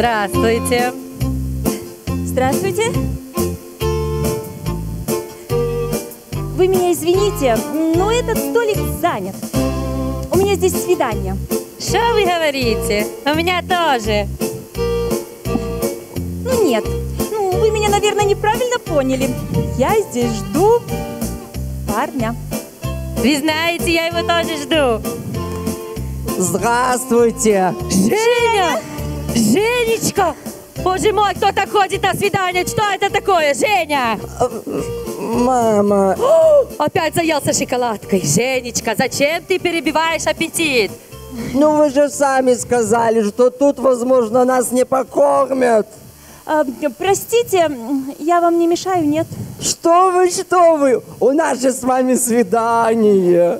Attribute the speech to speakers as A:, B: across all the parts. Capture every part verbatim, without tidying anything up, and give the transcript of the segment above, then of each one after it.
A: Здравствуйте.
B: Здравствуйте. Вы меня извините, но этот столик занят. У меня здесь свидание.
A: Что вы говорите? У меня тоже.
B: Ну нет, ну вы меня, наверное, неправильно поняли. Я здесь жду парня.
A: Вы знаете, я его тоже жду.
C: Здравствуйте.
A: Женя! Женечка! Боже мой, кто так ходит на свидание? Что это такое, Женя?
C: Мама.
A: О, опять заелся шоколадкой. Женечка, зачем ты перебиваешь аппетит?
C: Ну вы же сами сказали, что тут, возможно, нас не покормят.
B: А, простите, я вам не мешаю, нет?
C: Что вы, что вы? У нас же с вами свидание.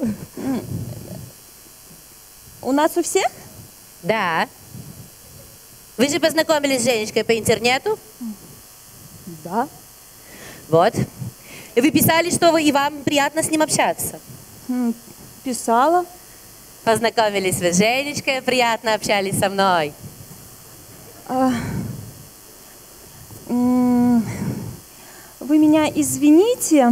B: У нас у всех?
A: Да. Вы же познакомились с Женечкой по интернету?
B: Да.
A: Вот. И вы писали, что вы, и вам приятно с ним общаться.
B: Писала.
A: Познакомились вы с Женечкой, приятно общались со мной.
B: А, вы меня извините.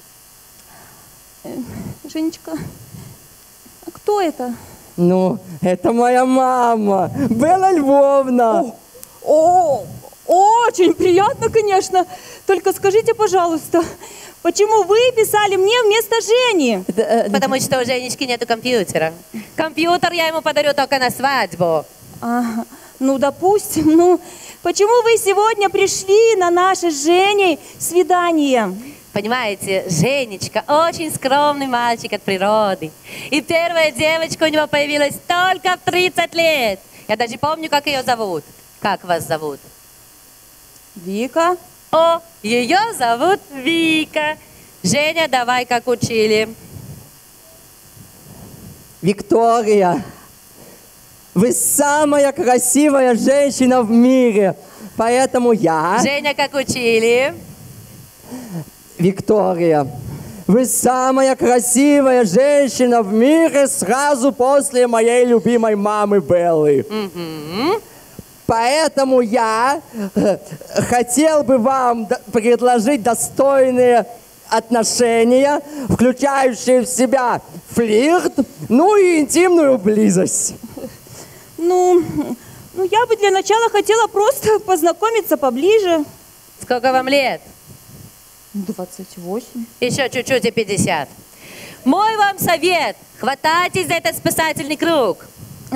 B: Женечка, а кто это?
C: Ну, это моя мама, Белла Львовна.
B: О, о, очень приятно, конечно. Только скажите, пожалуйста, почему вы писали мне вместо Жени?
A: Потому что у Женечки нету компьютера. Компьютер я ему подарю только на свадьбу.
B: А, ну, допустим, ну, почему вы сегодня пришли на наше с Женей свидание?
A: Понимаете, Женечка очень скромный мальчик от природы. И первая девочка у него появилась только в тридцать лет. Я даже помню, как ее зовут. Как вас зовут?
B: Вика.
A: О, ее зовут Вика. Женя, давай, как учили.
C: Виктория, вы самая красивая женщина в мире, поэтому я...
A: Женя, как учили.
C: Виктория, вы самая красивая женщина в мире сразу после моей любимой мамы Беллы.
A: Угу.
C: Поэтому я хотел бы вам предложить достойные отношения, включающие в себя флирт, ну и интимную близость.
B: Ну, ну я бы для начала хотела просто познакомиться поближе.
A: Сколько вам лет?
B: двадцать восемь.
A: Еще чуть-чуть и пятьдесят. Мой вам совет. Хватайтесь за этот спасательный круг.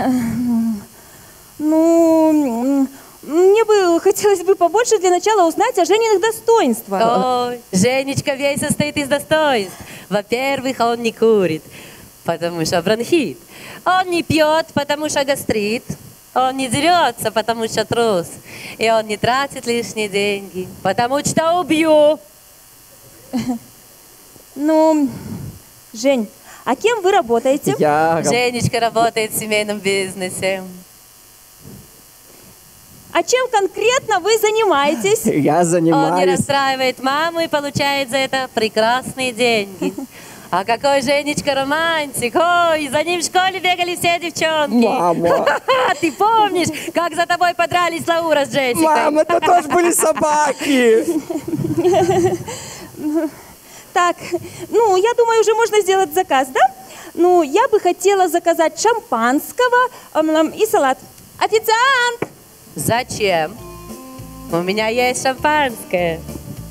B: Ну, мне бы хотелось бы побольше для начала узнать о Жениных достоинствах.
A: Ой, Женечка весь состоит из достоинств. Во-первых, он не курит, потому что бронхит. Он не пьет, потому что гастрит. Он не дерется, потому что трус. И он не тратит лишние деньги, потому что убью.
B: Ну, Жень, а кем вы работаете?
C: Я...
A: Женечка работает в семейном бизнесе.
B: А чем конкретно вы занимаетесь?
C: Я занимаюсь...
A: Он не расстраивает маму и получает за это прекрасные деньги. А какой Женечка романтик! Ой, за ним в школе бегали все девчонки.
C: Мама!
A: Ты помнишь, как за тобой подрались Лаура с Джессикой?
C: Мама, это тоже были собаки!
B: Так, ну, я думаю, уже можно сделать заказ, да? Ну, я бы хотела заказать шампанского эм, и салат. Официант!
A: Зачем? У меня есть шампанское.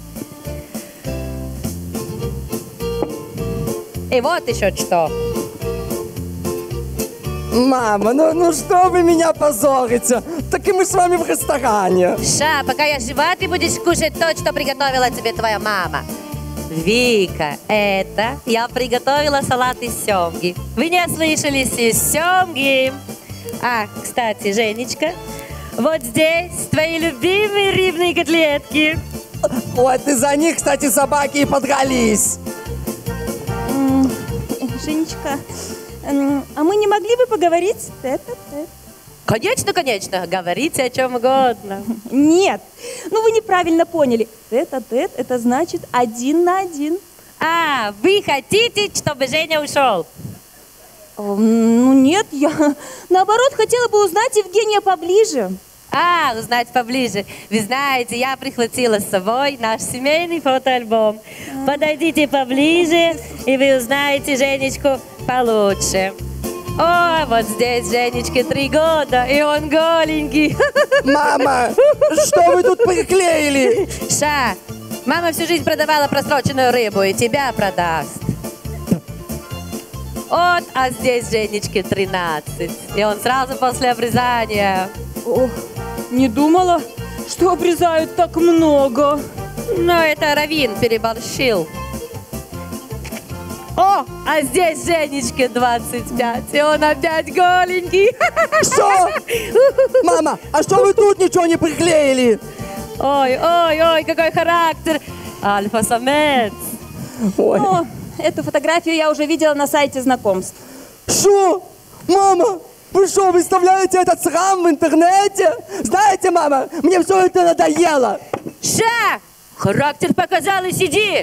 A: И вот еще что.
C: Мама, ну, ну что вы меня позорите? Так и мы с вами в ресторане.
A: Ша, пока я жива, ты будешь кушать то, что приготовила тебе твоя мама. Вика, это я приготовила салат из семги. Вы не слышались, из семги. А, кстати, Женечка, вот здесь твои любимые рыбные котлетки.
C: Вот из-за них, кстати, собаки и подрались.
B: Женечка, а мы не могли бы поговорить? Тет-а-тет.
A: Конечно, конечно, говорите о чем угодно.
B: Нет, ну вы неправильно поняли. Тет-а-тет, это значит один на один.
A: А, вы хотите, чтобы Женя ушел?
B: Ну нет, я наоборот хотела бы узнать Евгения поближе.
A: А, узнать поближе. Вы знаете, я прихватила с собой наш семейный фотоальбом. Подойдите поближе, и вы узнаете Женечку получше. О, вот здесь Женечке три года, и он голенький.
C: Мама, что вы тут приклеили?
A: Ша, мама всю жизнь продавала просроченную рыбу, и тебя продаст. Вот, а здесь Женечке тринадцать, и он сразу после обрезания.
B: Ох, не думала, что обрезают так много.
A: Но это Равин переборщил. О, а здесь Женечке двадцать пять, и он опять голенький.
C: Что? Мама, а что вы тут ничего не приклеили?
A: Ой, ой, ой, какой характер. Альфа-самец.
C: Ой.
B: О, эту фотографию я уже видела на сайте знакомств.
C: Что? Мама, вы что, выставляете этот срам в интернете? Знаете, мама, мне все это надоело.
A: Ша, характер показал и сиди.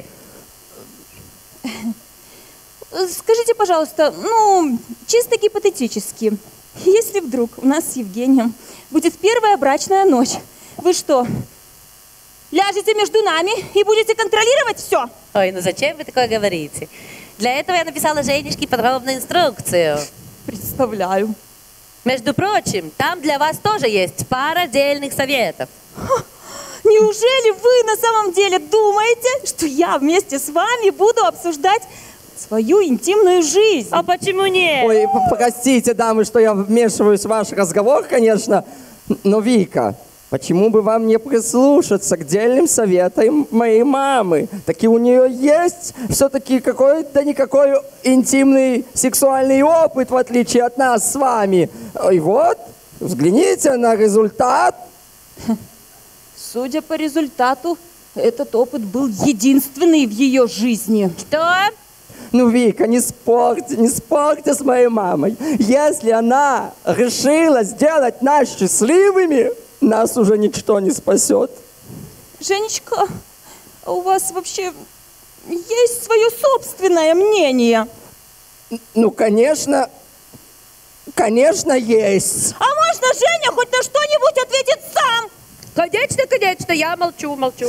B: Скажите, пожалуйста, ну, чисто гипотетически, если вдруг у нас с Евгением будет первая брачная ночь, вы что, ляжете между нами и будете контролировать все?
A: Ой, ну зачем вы такое говорите? Для этого я написала Женечке подробную инструкцию.
B: Представляю.
A: Между прочим, там для вас тоже есть пара дельных советов.
B: Неужели вы на самом деле думаете, что я вместе с вами буду обсуждать свою интимную жизнь?
A: А почему нет?
C: Ой, простите, дамы, что я вмешиваюсь в ваш разговор, конечно, но, Вика, почему бы вам не прислушаться к дельным советам моей мамы? Таки у нее есть все-таки какой-то никакой интимный сексуальный опыт, в отличие от нас с вами. И вот, взгляните на результат.
B: Судя по результату, этот опыт был единственный в ее жизни.
A: Что?
C: Ну, Вика, не спорьте, не спорьте с моей мамой. Если она решила сделать нас счастливыми, нас уже ничто не спасет.
B: Женечка, а у вас вообще есть свое собственное мнение?
C: Ну, конечно, конечно, есть.
B: А можно Женя хоть на что-нибудь ответит сам?
A: Конечно, конечно, я молчу, молчу.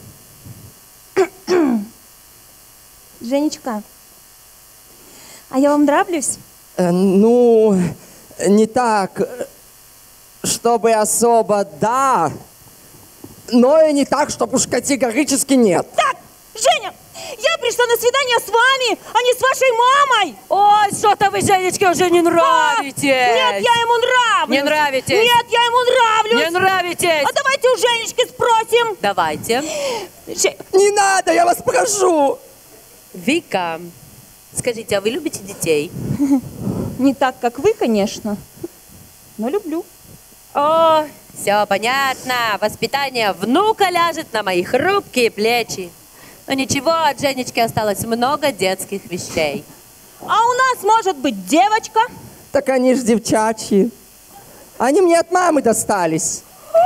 B: Женечка, а я вам нравлюсь?
C: Э, ну, не так, чтобы особо да, но и не так, чтобы уж категорически нет.
B: Так, Женя, я пришла на свидание с вами, а не с вашей мамой.
A: Ой, что-то вы Женечке уже не нравитесь.
B: Нет, я ему нравлюсь.
A: Не нравитесь.
B: Нет, я ему нравлюсь.
A: Не нравитесь.
B: А давайте у Женечки спросим.
A: Давайте.
B: Же-
C: Не надо, я вас прошу.
A: Вика, скажите, а вы любите детей?
B: Не так, как вы, конечно, но люблю.
A: О, все понятно. Воспитание внука ляжет на мои хрупкие плечи. Но ничего, от Женечки осталось много детских вещей.
B: А у нас может быть девочка.
C: Так они ж девчачьи. Они мне от мамы достались.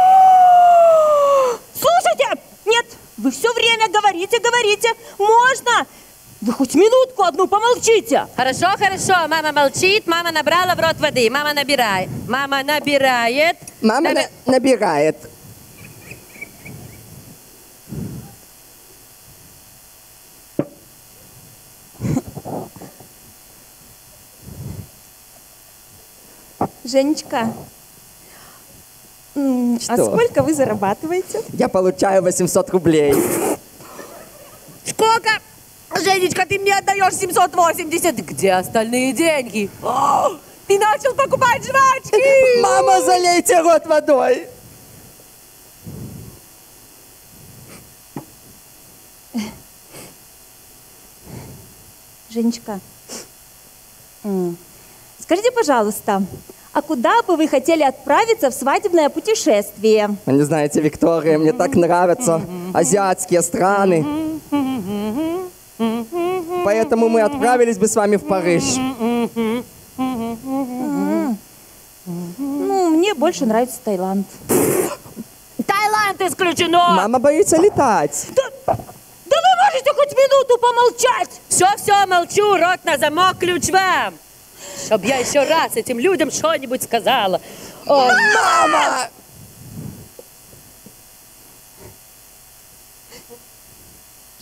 B: Слушайте, нет, вы все время говорите, говорите. Можно? Вы хоть минутку одну помолчите.
A: Хорошо, хорошо. Мама молчит, мама набрала в рот воды. Мама набирает. Мама набирает.
C: Мама
A: Наби-
C: на- набирает.
B: Женечка, м, а
C: Что?
B: сколько вы зарабатываете?
C: Я получаю восемьсот рублей.
A: Сколько? Женечка, ты мне отдаешь семьсот восемьдесят. Где остальные деньги? О, ты начал покупать жвачки.
C: Мама, залейте рот водой.
B: Женечка, м, скажите, пожалуйста, а куда бы вы хотели отправиться в свадебное путешествие?
C: Вы не знаете, Виктория, мне так нравятся азиатские страны. Поэтому мы отправились бы с вами в Париж.
B: Ну, мне больше нравится Таиланд.
A: Таиланд исключено.
C: Мама боится летать.
B: Да, да вы можете хоть минуту помолчать?
A: Все, все, молчу, рот на замок, ключ вам. Чтоб я еще раз этим людям что-нибудь сказала. О,
C: Мама!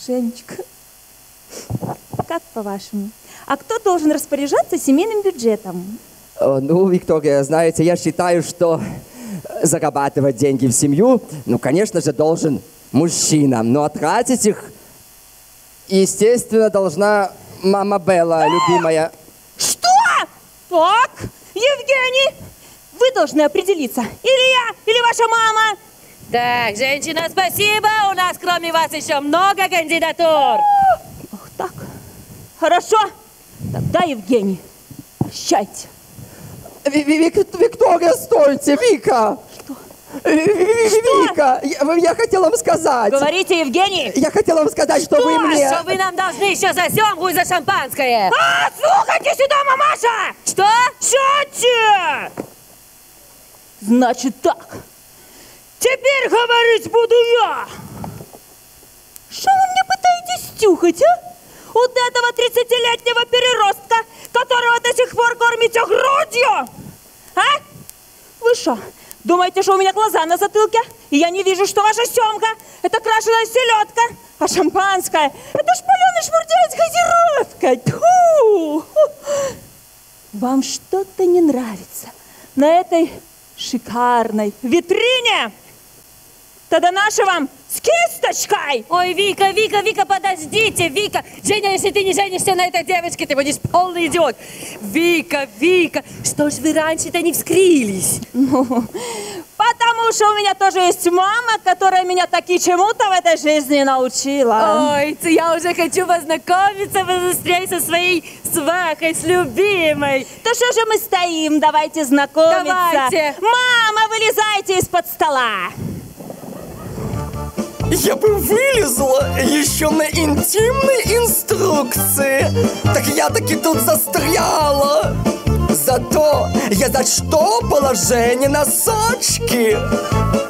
B: Женечка, как по-вашему, а кто должен распоряжаться семейным бюджетом?
C: О, ну, Виктория, знаете, я считаю, что зарабатывать деньги в семью, ну, конечно же, должен мужчина. Но а тратить их, естественно, должна мама Белла, любимая.
B: Что? Так, Евгений, вы должны определиться. Или я, или ваша мама.
A: Так, женщина, спасибо. У нас кроме вас еще много кандидатур.
B: Ах так, хорошо. Тогда, Евгений, прощайте.
C: Ви- Ви- Вик- Виктория, стойте, Вика!
B: Что?
C: Ви- Ви-
B: Что?
C: Вика, я, я хотела вам сказать.
B: Говорите, Евгений.
C: Я хотела вам сказать, что, вы мне...
A: Что вы нам должны еще за семгу и за шампанское?
B: А, слухайте сюда, мамаша!
A: Что?
B: Сядьте! Значит так. Теперь говорить буду я. Что вы мне пытаетесь стюхать, а? Вот этого тридцатилетнего переростка, которого до сих пор кормите грудью? А? Вы что, думаете, что у меня глаза на затылке? И я не вижу, что ваша семга – это крашеная селедка, а шампанское – это шпаленый шмурдяй с газировкой. Тьфу! Вам что-то не нравится на этой шикарной витрине? Тогда наши вам с кисточкой.
A: Ой, Вика, Вика, Вика, подождите, Вика. Женя, если ты не женишься на этой девочке, ты будешь полный идиот. Вика, Вика, что ж вы раньше-то не вскрылись?
B: Ну, потому что у меня тоже есть мама, которая меня таки чему-то в этой жизни научила.
A: Ой, я уже хочу познакомиться побыстрее со своей свахой, с любимой.
B: То что же мы стоим? Давайте знакомиться.
A: Давайте.
B: Мама, вылезайте из-под стола.
C: Я бы вылезла еще на интимной инструкции. Так я таки тут застряла. Зато я заштопала Жене носочки.